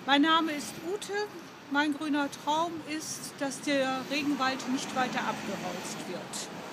Mein Name ist Ute. Mein grüner Traum ist, dass der Regenwald nicht weiter abgeholzt wird.